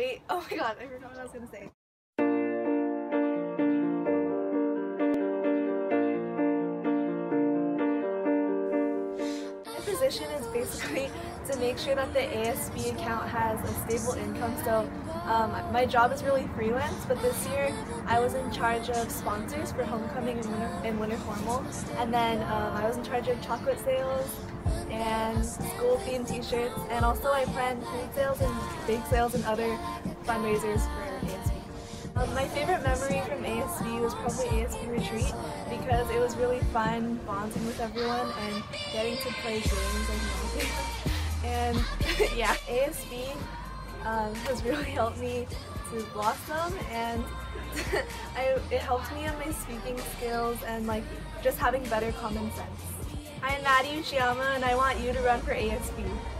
wait, oh my god, I forgot what I was gonna say. My position is basically to make sure that the ASB account has a stable income. So my job is really freelance, but this year I was in charge of sponsors for homecoming and winter formal, and then I was in charge of chocolate sales and school-themed t-shirts, and also I planned food sales and bake sales and other fundraisers for ASB. My favorite memory from ASB was probably ASB retreat because it was really fun bonding with everyone and getting to play games and yeah, ASB has really helped me to blossom, and it helped me on my speaking skills and like just having better common sense. I'm Maddie Uchiyama and I want you to run for ASB.